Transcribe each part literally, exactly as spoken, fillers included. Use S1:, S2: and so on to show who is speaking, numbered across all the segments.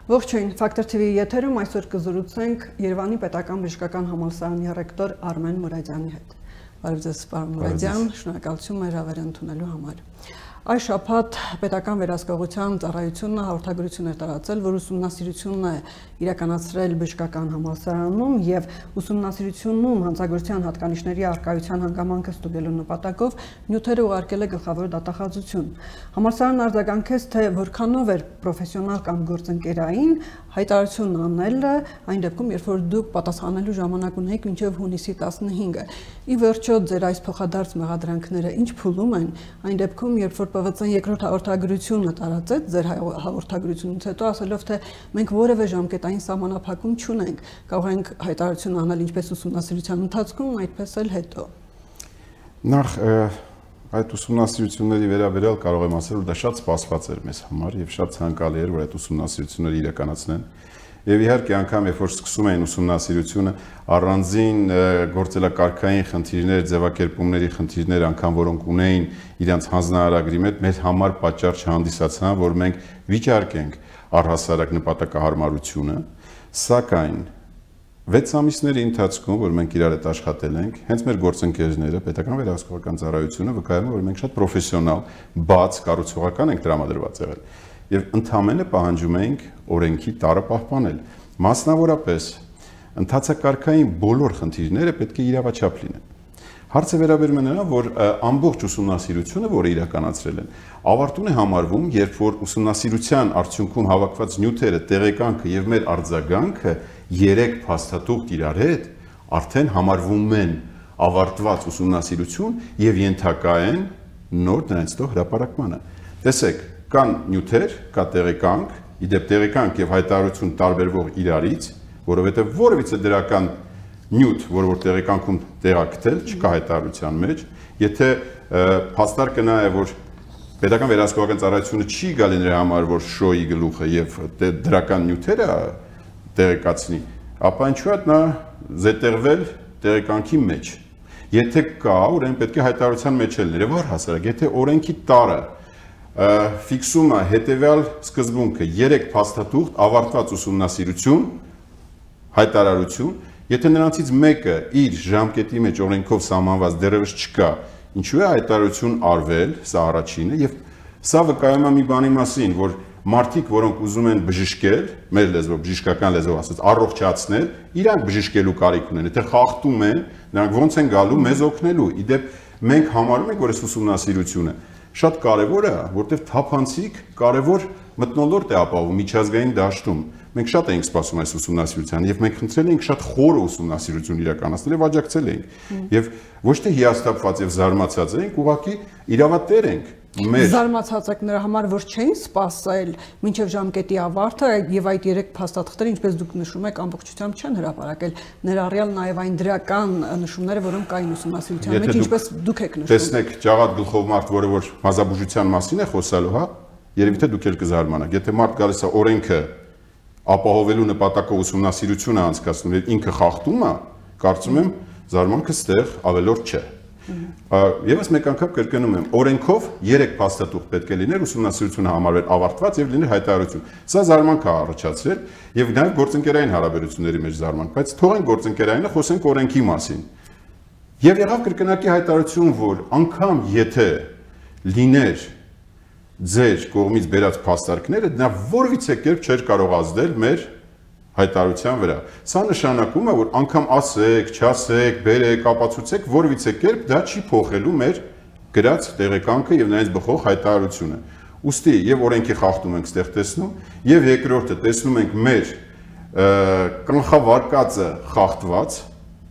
S1: Ողջույն, Factor T V եթերում այսօր կզրուցենք Երևանի պետական բժշկական համալսարանի ռեկտոր Արմեն Մուրադյանի հետ։ Բարև ձեզ, պարոն Մուրադյան, շնորհակալություն մեր հավերը ընդունելու համար։ Այս շաբաթ պետական վերահսկողության ծառայությունը հաղորդագրություն էր տարածել, որ ուսումնասիրությունն է իրականացրել բժշկական համալսարանում եւ ուսումնասիրությունում հանցագործության հատկանիշների առկայության հանգամանքը ստուգելու նպատակով նյութերը ուղարկել է գլխավոր դատախազություն։ Համալսարանն արձագանքեց, թե որքանով էր պրոֆեսիոնալ կամ գործընկերային հայտարարություն անելը այն դեպքում, երբ որ դուք պատասխանելու ժամանակ ունեիք մինչև հունիսի տասնհինգը։ Ի վերջո ձեր այս փոխադարձ մեղադրանքները ինչ փուլում են այն դեպքում, երբ որ P V C-ն երկրորդ հաղորդագրությունը տարածեց ձեր հաղորդագրությունից հետո ասելով, թե մենք որևէ ժամկետային սահմանափակում չունենք, կարող ենք հայտարարություն անել ինչպես ուսումնասիրության ընթացքում, այդպես էլ հետո։
S2: Նախ այդ ուսումնասիրությունների վերաբերյալ կարող եմ ասել, որ դա շատ սպասված էր մեզ համար եւ շատ ցանկալի էր, որ այդ ուսումնասիրությունները իրականացնեն։ Եվ իհարկե անգամ երբ որ սկսում էին ուսումնասիրությունը, առանձին գործելակարգային խնդիրներ, ձևակերպումների խնդիրներ անգամ որոնք ունեին իրենց հանձնարարագրի մեջ, մեր համար պատճառ չհանդիսացան, որ մենք վիճարկենք առհասարակ նպատակահարմարությունը, սակայն վեց ամիսների ընթացքում, որ մենք իրար հետ աշխատել ենք, հենց մեր գործընկերները, պետական վերահսկողական ծառայությունը վկայում է, որ մենք շատ պրոֆեսիոնալ, բաց, կառուցողական ենք տրամադրված եղել։ Եվ ընդհանրապես պահանջում ենք օրենքի տարը պահպանել։ Մասնավորապես ընթացակարգային բոլոր խնդիրները պետք է իրավաչափ լինեն։ Հարցը վերաբերում է նրան, որ ամբողջ ուսումնասիրությունը, որը իրականացրել են, ավարտուն է համարվում, երբ որ ուսումնասիրության արդյունքում հավաքված նյութերը, տեղեկանքը եւ մեր արձագանքը երեք փաստաթուղթ իրար հետ արդեն համարվում են ավարտված ուսումնասիրություն եւ ենթակա են նոր դրանց դո հրապարակմանը։ Տեսեք, կան նյութեր, կա տեղեկանք, իդեպ տեղեկանք եւ հայտարարություն տարբերվող իրարից, որովհետեւ որևիցե դրական նյութ, որ որ տեղեկանքում տեղակտել, չկա հայտարարության մեջ, եթե փաստար կնայե, որ պետական վերահսկողական ծառայությունը չի գալի նրա համար, որ շոյի գլուխը եւ դրական նյութերը տեղեկացնի, ապա ինչու է նա զետեղվել տեղեկանքի մեջ։ Եթե կա, ուրեմն պետք է հայտարարության մեջ էլ ներեւ առհասարակ, եթե օրենքի տարը ֆիքսում է հետևյալ սկզբունքը երեք փաստաթուղթ ավարտված ուսումնասիրություն, հայտարարություն, եթե նրանցից մեկը իր ժամկետի մեջ օրենքով սահմանված դեռևս չկա, ինչու է հայտարարություն արվել, սա առաջինը, եւ սա վկայում է մի բանի մասին, որ մարդիկ, որոնք ուզում են բժշկել, մեր լեզվով, բժշկական լեզվով ասած, առողջացնել, իրանք բժշկելու կարիք ունեն, եթե խախտում են, նրանք ոնց են գալու մեզ օգնելու։ Իդեպ մենք համարում ենք, որ այս ուսումնասիրությունը շատ կարևոր է, որտեղ թափանցիկ կարևոր մթնոլորտ է ապահովում միջազգային դաշտում։ Մենք շատ էինք սպասում այս ուսումնասիրության եւ մենք խնդրել էինք շատ խորը ուսումնասիրություն իրականացնել եւ աջակցել էինք։ Եվ ոչ թե հիասթափված եւ զարմացած էինք, ուղղակի իրավատեր ենք։
S1: Զարմացած եք նրա համար, որ չէին սպասել մինչև ժամկետի ավարտը եւ այդ երեք փաստաթղթերը, ինչպես դուք նշում եք, ամբողջությամբ չեն հրապարակել, ներառյալ նաեւ այն դրական նշումները, որոնք կային ուսումնասիրության մեջ, ինչպես դուք եք նշում։
S2: Տեսնեք, ճաղատ գլխով մարդ, որը որ մազաբուժության մասին է խոսալու, հա, երևի թե դուք էլ կզարմանաք։ Եթե մարդ գալիս է օրենքը ապահովելու նպատակով ուսումնասիրություն է անցկացնում եւ ինքը խախտում է, կարծում եմ զարմանքը ստեղ ավելորդ չէ։ Եվս մեկ անգամ կրկնում եմ, օրենքով երեք փաստաթուղթ պետք է լիներ, ուսումնասիրությունը համարվել ավարտված եւ լիներ հայտարարություն։ Սա զարմանք է առաջացրել եւ նաեւ գործընկերային հարաբերությունների մեջ զարմանք, բայց թողենք գործընկերայինը, խոսենք օրենքի մասին։ Եվ եղավ կրկնակի հայտարարություն, որ անգամ եթե լիներ ձեր կողմից բերած փաստարկները, նա որևիցե կերպ չէր կարող ազդել մեր հայտարարության վրա։ Սա նշանակում է, որ անգամ ասեք, չասեք, բերեք, ապացուցեք, որևիցե կերպ դա չի փոխելու մեր գրած տեղեկանքը եւ նրանց բխող հայտարարությունը։ Ուստի եւ օրենքի խախտում ենք ստեղ տեսնում, եւ երկրորդը տեսնում ենք մեր կանխավարկածը խախտված։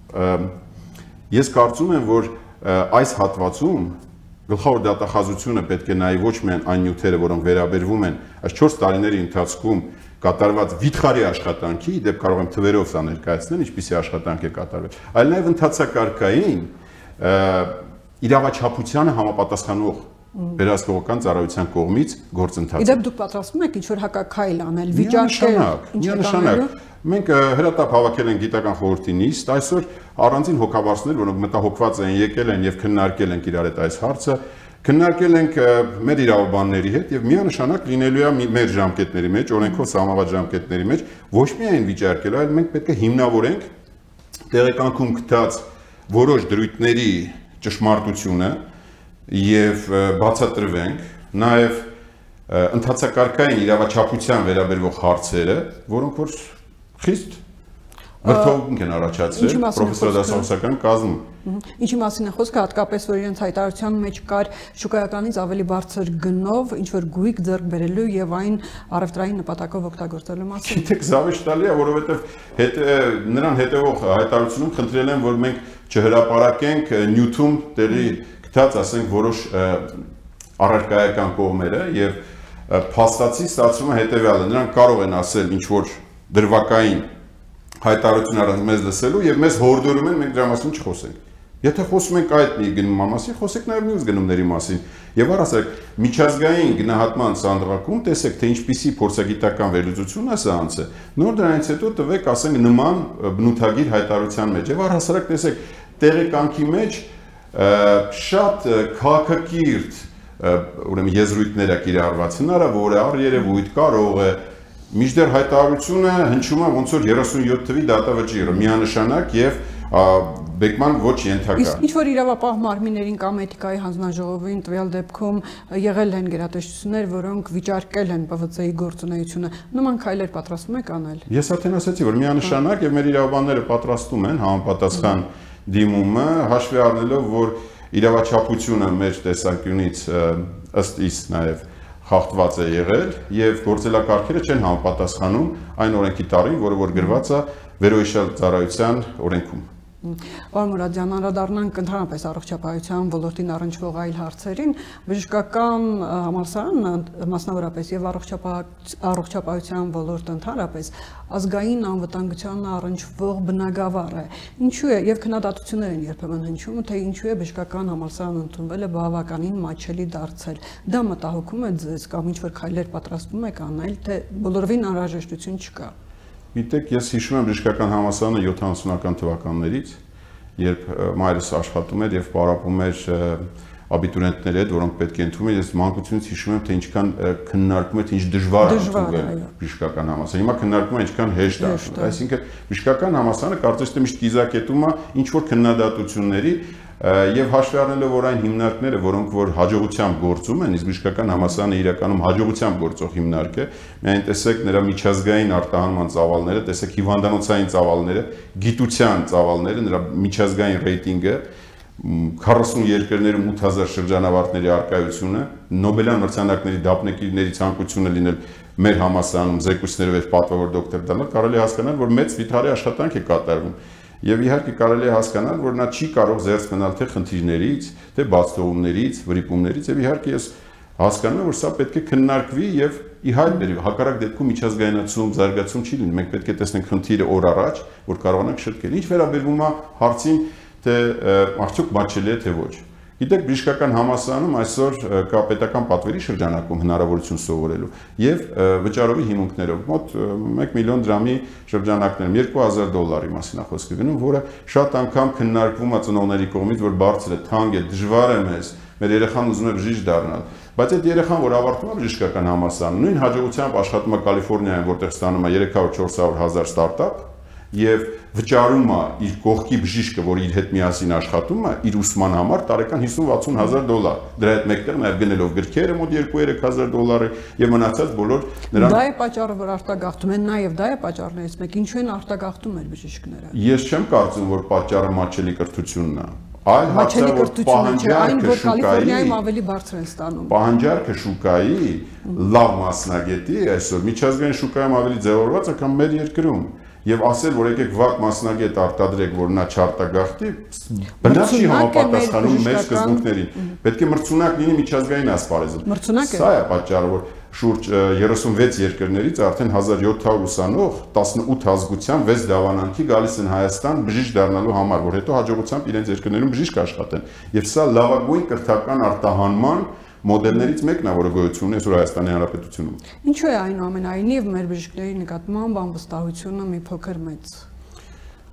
S2: Ես կարծում եմ, որ այս հատվածում գլխավոր դատախազությունը պետք է նայի ոչ միայն այն նյութերը, որոնք վերաբերվում են այս չորս տարիների ընթացքում կատարված վիթխարի աշխատանքի, դեպ կարող եմ թվերով սա ներկայացնել, ինչպիսի աշխատանք է կատարվել, այլ նաև ընթացակարգային իրավաչափությանը համապատասխանող վերահսկողական ծառայության կողմից գործընթաց։
S1: Իդեպ դուք պատրաստվում եք ինչ-որ հակաքայլ անել, վիճակել,
S2: միանշանակ։ Մենք հրատապ հավաքել ենք գիտական խորհրդի նիստ, այսօր առանձին հոգաբարձներ, որոնք մտահոգված են, եկել են եւ քննարկել են իրար հետ այս հարցը, Քննարկել ենք մեր իրավաբանների հետ եւ միանշանակ լինելու է մեր ժամկետների մեջ, օրենքով սահմանված ժամկետների մեջ ոչ միայն վիճարկել, այլ մենք պետք է հիմնավորենք տեղեկանքում գտած որոշ դրույթների ճշմարտությունը եւ բացատրվենք նաեւ ընթացակարգային իրավաչափության վերաբերող հարցերը, որոնք որ խիստ վրդովմունք են առաջացրել պրոֆեսոր դասախոսական կազմում։
S1: Ինչի մասին է խոսքը, հատկապես որ իրենց հայտարարության մեջ կար շուկայականից ավելի բարձր գնով ինչ որ գույք ձեռք բերելու եւ այն առևտրային նպատակով օգտագործելու մասին։
S2: Գիտեք, զավեշ տալի է, որովհետեւ հետ նրան հետևող հայտարարությունում խնդրել են, որ մենք չհրապարակենք նյութում տեղի գտած, ասենք, որոշ առարկայական կողմերը եւ փաստացի ստացվում է հետեւյալը, նրանք կարող են ասել ինչ որ դրվակային հայտարարություն առանց մեզ լսելու եւ մեզ հորդորում են մենք դրա մասին չխոսենք։ Եթե խոսում ենք այդ մի գնումի մասին, խոսեք նաեւ մյուս գնումների մասին։ Եվ առասարակ միջազգային գնահատման սանդղակում տեսեք, թե ինչպիսի փորձագիտական վերլուծություն է սա անցը։ Նոր դրանից հետո տվեք, ասենք, նման բնութագիր հայտարարության մեջ։ Եվ առասարակ տեսեք, տեղեկանքի մեջ շատ քաղաքակիրթ ուրեմն եզրույթներ է կիրառված, հնարավոր է, առերևույթ, կարող է, մինչդեռ հայտարարությունը հնչում է ոնց որ երեսունյոթ թվի դատավճիռը, միանշանակ եւ բեկման ոչ ենթակա։
S1: Իսկ ինչ որ իրավապահ մարմիններին կամ էթիկայի հանձնաժողովին տվյալ դեպքում եղել են գերատեսչություններ, որոնք վիճարկել են Պ V C-ի գործունեությունը, նման քայլեր պատրաստում եք անել։
S2: Ես արդեն ասացի, որ միանշանակ եւ մեր իրավաբանները պատրաստում են համապատասխան դիմումը, հաշվի առնելով, որ իրավաչափությունը մեր տեսանկյունից ըստ իս նաեւ խախտված է եղել եւ գործելակարգերը չեն համապատասխանում այն օրենքի տարին, որը որ գրված է վերոհիշյալ ծառայության օրենքում։
S1: Պարոն Մուրադյան, անդրադառնանք ընդհանրապես առողջապահության ոլորտին առնչվող այլ հարցերին, բժշկական համալսարանը մասնավորապես եւ առողջապահության ոլորտը ընդհանրապես ազգային անվտանգությանը առնչվող բնագավառ է։ Ինչու է եւ քննադատություններ են երբեմն հնչում, թե ինչու է բժշկական համալսարանը ընդունվելը բավականին մատչելի դարձել։ Դա մտահոգում է ձեզ կամ ինչ որ քայլեր պատրաստվում եք անել, թե բոլորովին անհրաժեշտություն չկա։
S2: Գիտեք, ես հիշում եմ բժշկական համալսարանը յոթանասունական թվականներից, երբ մայրս աշխատում էր եւ պարապում էր աբիտուրիենտների հետ, որոնք պետք է ընդունվեն, ես մանկությունից հիշում եմ, թե ինչքան քննարկում էր, թե ինչ դժվար է ընդունվել բժշկական համալսարան։ Հիմա քննարկում են ինչքան հեշտ է, այսինքն բժշկական համալսարանը կարծես թե միշտ կիզակետում է ինչ որ քննադատությունների եւ հաշվի առնելով, որ այն հիմնարկները, որոնք որ հաջողությամբ գործում են, իսկ բժշկական համալսարանը իրականում հաջողությամբ գործող հիմնարկ է, միայն տեսեք նրա միջազգային արտահանման ծավալները, տեսեք հիվանդանոցային ծավալները, գիտության ծավալները, նրա միջազգային ռեյտինգը, քառասուն երկրներում ութ հազար շրջանավարտների արկայությունը, Նոբելյան մրցանակների դափնեկիրների ցանկությունը լինել մեր համալսարանում զեկույցներով եւ պատվավոր դոկտոր դառնալ, կարելի է հասկանալ, որ մեծ վիթարի աշխատանք է կատարվում։ Եվ իհարկե կարելի է հասկանալ, որ նա չի կարող զերծ մնալ թե խնդիրներից, թե բացթողումներից, վրիպումներից, եւ իհարկե ես հասկանում եմ, որ սա պետք է քննարկվի եւ ի հայտ բերի, հակառակ դեպքում միջազգայնացում, զարգացում չի լինի։ Մենք պետք է տեսնենք խնդիրը օր առաջ, որ կարողանանք շտկել։ Ինչ վերաբերվում է հարցին, թե արդյոք մատչելի է թե ոչ։ Գիտեք, բժշկական համալսարանում այսօր կա պետական պատվերի շրջանակում հնարավորություն սովորելու եւ վճարովի հիմունքներով մոտ մեկ միլիոն դրամի շրջանակներում երկու հազար դոլարի մասին է խոսքը գնում, որը շատ անգամ քննարկվում է ծնողների կողմից, որ բարձր է, թանկ է, դժվար է մեզ, մեր երեխան ուզում է բժիշկ դառնալ։ Բայց այդ երեխան, որ ավարտում է բժշկական համալսարանը, նույն հաջողությամբ աշխատում է Կալիֆոռնիայում, որտեղ ստանում է երեք հարյուր չորս հարյուր հազար ստարտափ եւ վճարում է իր կողքի բժիշկը, որ իր հետ միասին աշխատում է, իր ուսման համար տարեկան հիսուն-վաթսուն հազար դոլար։ Դրա հետ մեկտեղ նաեւ գնելով գրքերը մոտ երկու-երեք հազար դոլարի եւ մնացած բոլոր նրանք։
S1: Դա է պատճառը, որ արտագաղթում են, նաեւ դա է պատճառներից մեկ, ինչու են արտագաղթում մեր բժիշկները։
S2: Ես չեմ կարծում, որ պատճառը մատչելի կրթությունն է։ Այլ
S1: մատչելի կրթությունը չէ, այն որ Կալիֆոռնիայում ավելի բարձր են ստանում։
S2: Պահանջարկը շուկայի լավ մասնագետի այսօր միջազգային շուկայում ավելի ձևավորված է, քան մեր երկրում։ Եվ ասել, որ եկեք վատ մասնագետ արտադրեք, որ նա չարտագաղթի, բնավ չի համապատասխանում մեր սկզբունքներին։ Պետք է մրցունակ լինի միջազգային ասպարեզում։ Սա է պատճառը, որ շուրջ երեսունվեց երկրներից արդեն հազար յոթ հարյուր ուսանող տասնութ ազգությամբ վեց դավանանքի գալիս են Հայաստան բժիշկ դառնալու համար, որ հետո հաջողությամբ իրենց երկրներում բժիշկ աշխատեն։ Եվ սա լավագույն կրթական արտահանման մոդելներից մեկն է, որը գոյություն ունի այսօր Հայաստանի Հանրապետությունում։
S1: Ինչու է այնուամենայնիվ մեր բժիշկների նկատմամբ անվստահությունը մի փոքր մեծ։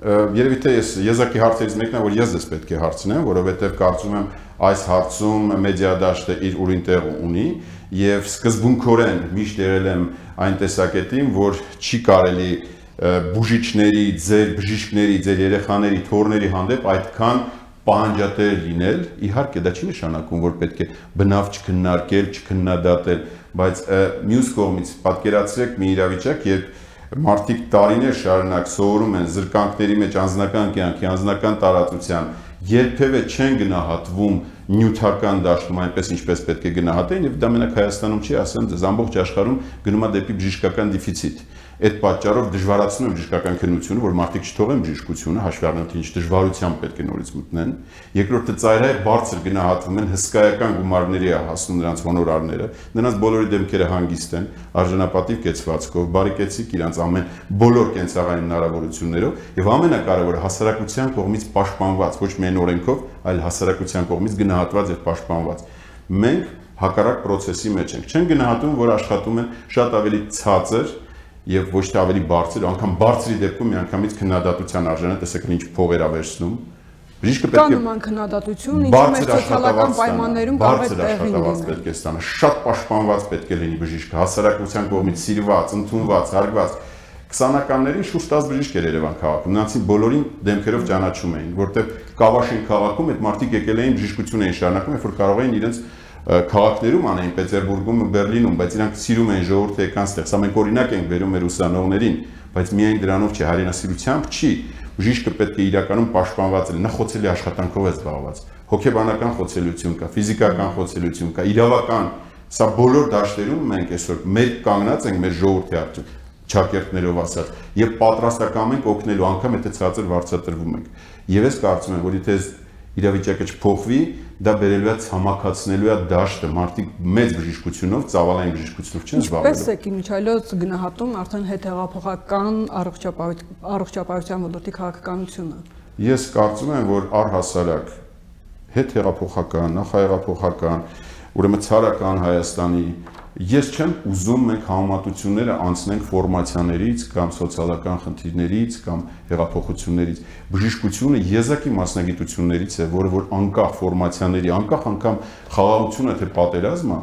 S2: Երևի թե ես եզակի հարցերից մեկն է, որ ես ես պետք է հարցնեմ, որովհետև կարծում եմ այս հարցում մեդիադաշտը իր ուրին տեղ ունի եւ սկզբունքորեն միշտ եղել եմ այն տեսակետին, որ չի կարելի բուժիչների, ձեր բժիշկների, ձեր երեխաների, թոռների հանդեպ այդքան պահանջատեր լինել, իհարկե դա չի նշանակում, որ պետք է բնավ չքննարկել, չքննադատել, բայց մյուս կողմից պատկերացրեք մի իրավիճակ, երբ մարդիկ տարիներ շարունակ սովորում են զրկանքների մեջ անձնական կյանքի, անձնական տարածության, երբևէ չեն գնահատվում նյութական դաշտում այնպես ինչպես պետք է գնահատեն եւ դա մենակ Հայաստանում չի, ասեմ ձեզ ամբողջ աշխարհում գնում է դեպի բժշկական դեֆիցիտ։ Այդ պատճառով դժվարացնում է բժշկական քննությունը, որ մարդիկ չթողեն բժշկությունը, հաշվի առնելով թե ինչ դժվարությամբ պետք է նորից մտնեն։ Երկրորդը ծայրահեղ բարձր գնահատվում են հսկայական գումարների է հասնում նրանց հոնորարները, նրանց բոլորի դեմքերը հանգիստ են, արժանապատիվ կեցվածքով, բարեկեցիկ իրանց ամեն բոլոր կենցաղային հնարավորություններով եւ ամենակարևորը հասարակության կողմից պաշտպանված, ոչ միայն օրենքով, այլ հասարակության կողմից գնահատված եւ պաշտպանված։ Մենք հակառակ process-ի մեջ ենք։ Չեն գնահատում, որ աշխատում են շատ ավելի ցածր եւ ոչ թե ավելի բարձր, անգամ բարձրի դեպքում միանգամից քննադատության արժանը, տեսեք ինչ փողեր ա վերցնում։ Բժիշկը պետք է
S1: նման քննադատություն, ինչը մեր սոցիալական պայմաններում կարող է տեղի ունենալ։
S2: Պետք է ստանա, շատ պաշտպանված պետք է լինի բժիշկը, հասարակության կողմից սիրված, ընդունված, հարգված։ քսանականներին շուրջ տասը բժիշկ էր Երևան քաղաքում, նրանցին բոլորին դեմքերով ճանաչում էին, որտեղ Կավաշին քաղաքում այդ մարդիկ եկել էին բժշկություն էին շարունակում, երբ որ կարող էին իրենց քաղաքներում անեն, Պետերբուրգում, Բերլինում, բայց իրանք սիրում են ժողովուրդը եկան ստեղ։ Սա մենք օրինակ ենք վերում մեր ուսանողներին, բայց միայն դրանով չի, հայրենասիրությամբ չի։ Բժիշկը պետք է իրականում պաշտպանված լինի, նա խոցելի աշխատանքով է զբաղված։ Հոգեբանական խոցելիություն կա, ֆիզիկական խոցելիություն կա, իրավական։ Սա բոլոր դաշտերում մենք այսօր մեր կանգնած ենք մեր ժողովրդի առջև, ճակերտներով ասած, եւ պատրաստական ենք օգնելու անգամ եթե ցածր վարձատրվում ենք։ Եվ ես կարծում եմ, որ եթե իրավիճակը չփոխվի, դա բերելու է ցամաքացնելու է դաշտը, մարդիկ մեծ բժշկությունով, ծավալային բժշկությունով չեն զբաղվելու։
S1: Ինչպես է Իմիջայլոց գնահատում արդեն հետհեղափոխական առողջապահության ոլորտի քաղաքականությունը։
S2: Ես կարծում եմ, որ առհասարակ հետհեղափոխական, նախահեղափոխական, ուրեմն ցարական Հայաստանի ես չեմ ուզում մենք համեմատությունները անցնենք ֆորմացիաներից կամ սոցիալական խնդիրներից կամ հեղափոխություններից։ Բժշկությունը եզակի մասնագիտություններից է, որը որ անկախ ֆորմացիաների, անկախ անգամ խաղաղությունը թե պատերազմը,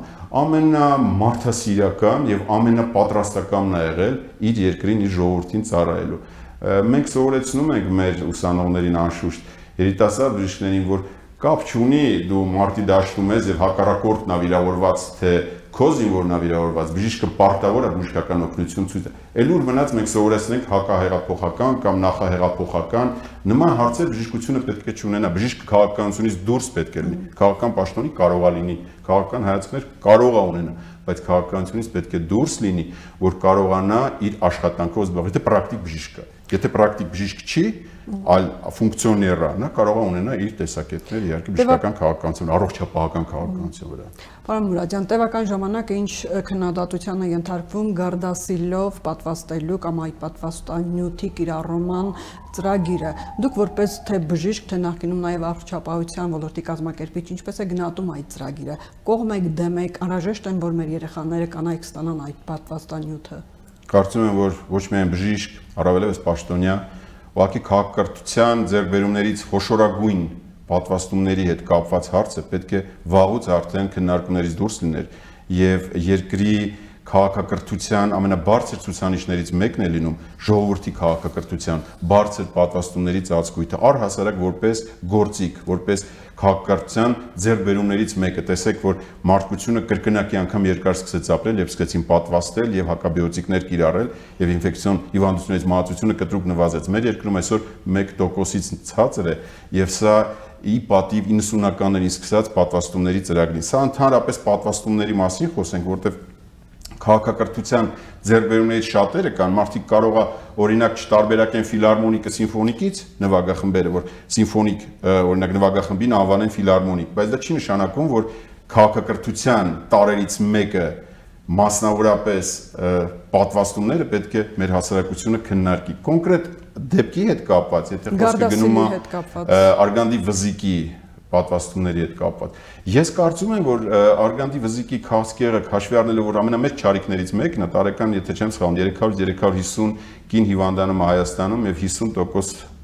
S2: ամենամարդասիրական եւ ամենապատրաստականն է եղել իր երկրին, իր ժողովրդին ծառայելու։ Մենք սովորեցնում ենք մեր ուսանողներին անշուշտ երիտասարդ բժիշկներին, որ կապ չունի դու մարտի դաշտում ես եւ հակառակորդն ա վիրավորված թե քո զինվորն ա վիրավորված, բժիշկը պարտավոր է բժշկական օգնություն ցույց տա։ Էլուր մնաց մենք սովորեցնենք հակահեղափոխական կամ նախահեղափոխական նման հարցեր բժշկությունը պետք է չունենա, բժիշկը քաղաքականությունից դուրս պետք է լինի, քաղաքական պաշտոնի կարող է լինի, քաղաքական հայացքներ կարող է ունենա, բայց քաղաքականությունից պետք է դուրս լինի, որ կարողանա իր աշխատանքով զբաղվել, եթե պրակտիկ բժիշկ է։ Եթե պրակտիկ բժիշկ չի, այլ ֆունկցիոներ է, նա կարող է ունենա իր տեսակետները իհարկե բժշկական քաղաքականություն, առողջապահական քաղաքականություն վրա։
S1: Պարոն Մուրադյան, տևական ժամանակ ինչ քննադատության է ենթարկվում Գարդասիլով պատվաստելու կամ այդ պատվաստանյութի կիրառման ծրագիրը։ Դուք որպես թե բժիշկ, թե նախկինում նաև առողջապահության ոլորտի կազմակերպիչ, ինչպես է գնահատում այդ ծրագիրը։ Կողմ եք, դեմ եք, անհրաժեշտ են, որ մեր երեխաները կանայք ստանան այդ պատվաստանյութը։
S2: Կարծում եմ, որ ոչ միայն բժիշկ, առավելևս պաշտոնյա, ուղղակի քաղաքակրթության ձեռքբերումներից խոշորագույն պատվաստումների հետ կապված հարցը պետք է վաղուց արդեն քննարկումներից դուրս լիներ եւ երկրի քաղաքակրթության ամենաբարձր ցուցանիշներից մեկն է լինում ժողովրդի քաղաքակրթության բարձր պատվաստումների ծածկույթը առհասարակ որպես գործիք, որպես քաղաքակրթության ձեռքբերումներից մեկը։ Տեսեք, որ մարդկությունը կրկնակի անգամ երկար սկսեց ապրել եւ սկսեցին պատվաստել եւ հակաբիոտիկներ կիրառել եւ ինֆեկցիոն հիվանդություններից մահացությունը կտրուկ նվազեց։ Մեր երկրում այսօր մեկ տոկոսից ցածր է եւ սա ի պատիվ իննսունականներին սկսած պատվաստումների ծրագրին։ Սա ընդհանրապես պատվաստումների մասին խոսենք, որտեղ քաղաքակրթության ձեռքբերումներից շատերը կան, մարդիկ կարող է օրինակ չտարբերակեն ֆիլհարմոնիկը սիմֆոնիկից, նվագախմբերը, որ սիմֆոնիկ օրինակ նվագախմբին անվանեն ֆիլհարմոնիկ, բայց դա չի նշանակում, որ քաղաքակրթության տարերից մեկը մասնավորապես պատվաստումները պետք է մեր հասարակությունը քննարկի։ Կոնկրետ դեպքի հետ կապված, եթե խոսքը գնում է արգանդի վզիկի պատվաստումների հետ կապված։ Ես կարծում եմ, որ արգանդի վզիկի քաղցկեղը հաշվի առնելով, որ ամենամեծ չարիքներից մեկն է, տարեկան, եթե չեմ սխալվում, երեք հարյուր երեք հարյուր հիսուն կին հիվանդանում է Հայաստանում եւ հիսուն տոկոս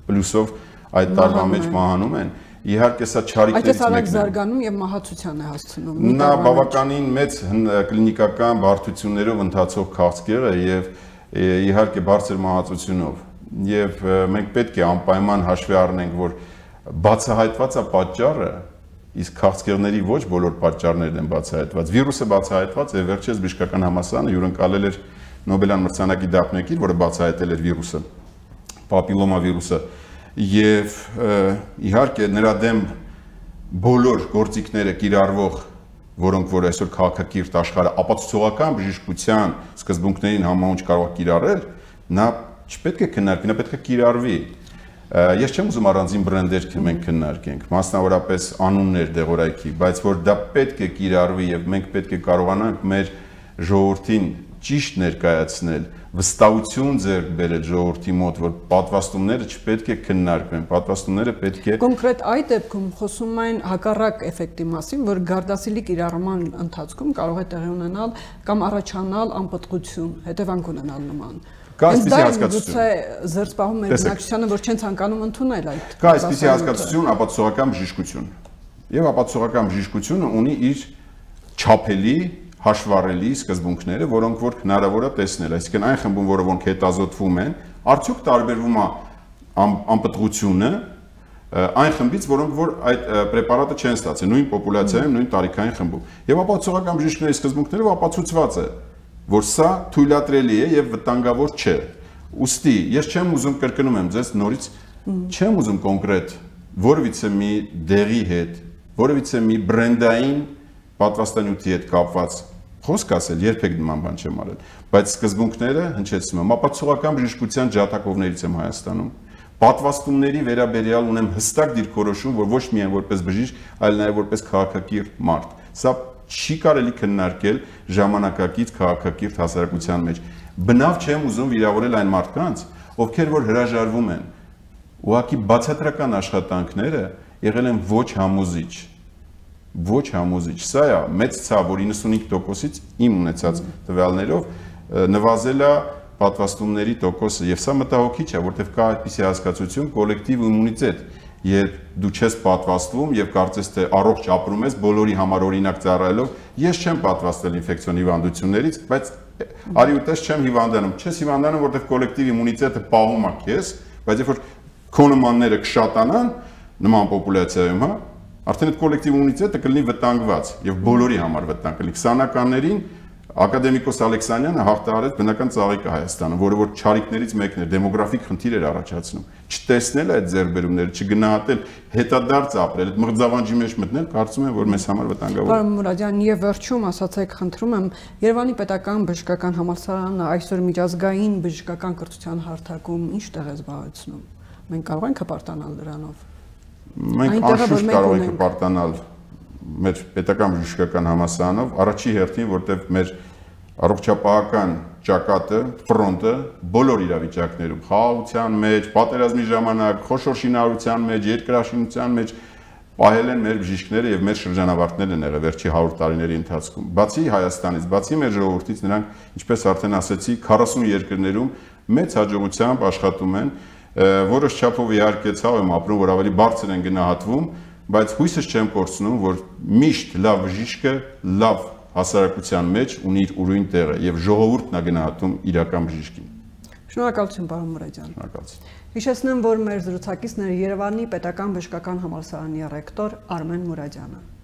S2: պլյուսով այդ տարվա մեջ մահանում են։ Իհարկե սա չարիքներից
S1: մեկն է։ Այդ զարգանում եւ մահացության է հասցնում։
S2: Նա բավականին մեծ կլինիկական բարդություններով ընթացող քաղցկեղ է եւ իհարկե բարձր մահացությունով։ Եվ մենք պետք է անպայման հաշվի առնենք, որ բացահայտված է պատճառը, իսկ քաղցկեղների ոչ բոլոր պատճառներն են բացահայտված։ Վիրուսը բացահայտված է, վերջերս բժշկական համալսարանը հյուրընկալել էր Նոբելյան մրցանակի դափնեկիր, որը բացահայտել էր վիրուսը, պապիլոմա վիրուսը, եւ իհարկե նրա դեմ բոլոր գործիքները կիրառվող, որոնք որ այսօր քաղաքակիրթ աշխարհը ապացուցողական բժշկության սկզբունքներին համահունչ կարող է կիրառել, նա չպետք է քննարկվի, նա պետք է կիրառվի։ Ես չեմ ուզում առանձին բրենդեր մենք քննարկենք, մասնավորապես անուններ դեղորայքի, բայց որ դա պետք է կիրառվի եւ մենք պետք է կարողանանք մեր ժողովրդին ճիշտ ներկայացնել, վստահություն ձեռք բերել ժողովրդի մոտ, որ պատվաստումները չպետք է քննարկվեն, պատվաստումները պետք է
S1: կոնկրետ այդ դեպքում խոսում են հակառակ էֆեկտի մասին, որ գարդասիլի կիրառման ընթացքում կարող է տեղի ունենալ կամ առաջանալ անպտղություն, հետևանք ունենալ նման։
S2: Կա այսպիսի հասկացություն։
S1: Զերծպահում մեր բնակչությանը, որ չեն ցանկանում ընդունել այդ։
S2: Կա այսպիսի հասկացություն, ապացուցողական բժշկություն։ Եվ ապացուցողական բժշկությունը ունի իր չափելի հաշվառելի սկզբունքները, որոնք որ հնարավոր է տեսնել, այսինքն այն խմբում, որը որոնք հետազոտվում են, արդյոք տարբերվում է անպտղությունը այն խմբից, որոնք որ այդ պրեպարատը չեն ստացել, նույն պոպուլյացիայում, նույն տարիքային խմբում։ Եվ ապացուցողական բժշկների սկզբունքներով ապացուցված է, որ սա թույլատրելի է եւ վտանգավոր չէ։ Ուստի ես չեմ ուզում կրկնում եմ ձեզ նորից, չեմ ուզում կոնկրետ որևիցե մի դեղի հետ, որևիցե մի բրենդային պատվաստանյութի հետ կապված խոսք ասել, երբեք նման բան չեմ արել, բայց սկզբունքները հնչեցնում եմ, ապացուցողական բժշկության ջատագովներից եմ Հայաստանում, պատվաստումների վերաբերյալ ունեմ հստակ դիրքորոշում, որ ոչ միայն որպես բժիշկ, այլ նաև որպես քաղաքակիրթ մարդ։ Սա չի կարելի քննարկել ժամանակակից քաղաքակիրթ հասարակության մեջ։ Բնավ չեմ ուզում վիրավորել այն մարդկանց, ովքեր որ հրաժարվում են։ Ուղղակի բացատրական աշխատանքները եղել են ոչ համոզիչ։ Ոչ համոզիչ, սա է մեծ ցավ, որ իննսունհինգ տոկոսից իմ ունեցած տվյալներով նվազել է պատվաստումների տոկոսը, եւ սա մտահոգիչ է, որտեղ կա այդպիսի հասկացություն կոլեկտիվ իմունիտետ, երբ դու չես պատվաստվում եւ կարծես թե առողջ ապրում ես բոլորի համար օրինակ ծառայելով, ես չեմ պատվաստել ինֆեկցիոն հիվանդություններից, բայց արի ու տես չեմ հիվանդանում, չես հիվանդանում, որտեղ կոլեկտիվ իմունիտետը պահում է քեզ, բայց երբ որ քո նմանները կշատանան նման պոպուլյացիայում, հա, արդեն այդ կոլեկտիվ իմունիտետը կլինի վտանգված եւ բոլորի համար վտանգ կլինի։ քսանականներին ակադեմիկոս Ալեքսանյանը հաղթահարեց բնական ծաղիկը Հայաստանը, որը որ չարիքներից մեկն էր, դեմոգրաֆիկ խնդիր էր առաջացնում։ Չտեսնել այդ ձեռքբերումները, չգնահատել, հետադարձ ապրել, այդ մղձավանջի մեջ մտնել, կարծում եմ, որ մեզ համար վտանգավոր է։
S1: Պարոն Մուրադյան, եւ վերջում ասացեք, խնդրում եմ, Երևանի պետական բժշկական համալսարանը այսօր միջազգային բժշկական կրթության հարթակում ինչ տեղ է զբաղեցնում։ Մենք կարող ենք հպարտանալ դրանով։
S2: Մենք անշուշտ կարող ենք հպարտանալ մեր պետական բժշկական համալսարանով, առաջի հերթին, որտեղ մեր առողջապահական ճակատը, ֆրոնտը բոլոր իրավիճակներում, խաղաղության մեջ, պատերազմի ժամանակ, խոշոր շինարարության մեջ, երկրաշինության մեջ պահել են մեր բժիշկները եւ մեր շրջանավարտներն են եղել վերջի հարյուր տարիների ընթացքում։ Բացի Հայաստանից, բացի մեր ժողովրդից, նրանք, ինչպես արդեն ասեցի, քառասուն երկրներում մեծ հաջողությամբ աշխատում են, որոշ չափով իհարկե ցավ եմ ապրում, որ ավելի բարձր են գնահատվում, բայց հույսս չեմ կորցնում, որ միշտ լավ բժիշկը լավ հասարակության մեջ ունի իր ուրույն տեղը եւ ժողովուրդն է գնահատում իրական բժիշկին։
S1: Շնորհակալություն, պարոն Մուրադյան։
S2: Շնորհակալություն։
S1: Հիշեցնեմ, որ մեր զրուցակիցն էր Երևանի պետական բժշկական համալսարանի ռեկտոր Արմեն Մուրադյանը։